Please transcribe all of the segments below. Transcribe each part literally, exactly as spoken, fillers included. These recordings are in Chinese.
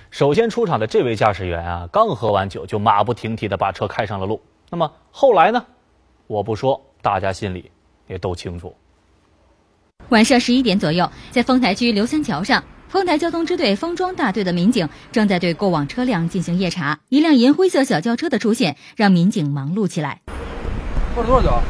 首先出场的这位驾驶员啊，刚喝完酒就马不停蹄地把车开上了路。那么后来呢？我不说，大家心里也都清楚。 晚上十一点左右，在丰台区刘三桥上，丰台交通支队丰庄大队的民警正在对过往车辆进行夜查。一辆银灰色小轿车的出现，让民警忙碌起来。 喝了多少酒？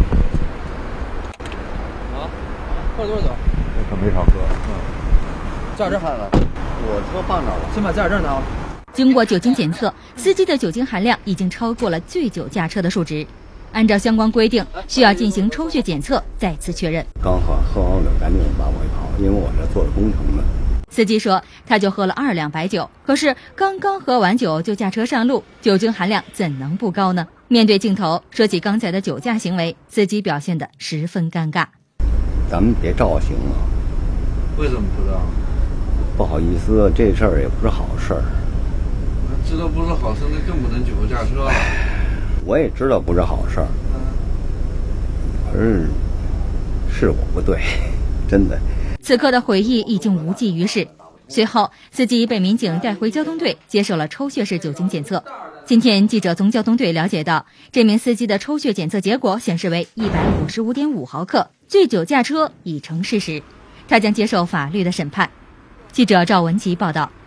啊？喝了多少酒？ 我可没少喝。嗯。 驾驶证看了，我车放这儿了。 先把驾驶证拿。 经过酒精检测，司机的酒精含量已经超过了醉酒驾车的数值。按照相关规定，需要进行抽血检测，再次确认。 刚喝喝完我就赶紧往回跑，因为我这做着工程呢。 司机说，他就喝了二两白酒，可是刚刚喝完酒就驾车上路，酒精含量怎能不高呢？面对镜头说起刚才的酒驾行为，司机表现得十分尴尬。 咱们别照行吗？ 为什么不照？ 不好意思，这事儿也不是好事儿。 知道不是好事，那更不能酒后驾车了。 我也知道不是好事儿，可是是我不对，真的。 此刻的回忆已经无济于事。随后，司机被民警带回交通队接受了抽血式酒精检测。今天，记者从交通队了解到，这名司机的抽血检测结果显示为一百五十五点五毫克，醉酒驾车已成事实，他将接受法律的审判。记者赵文琪报道。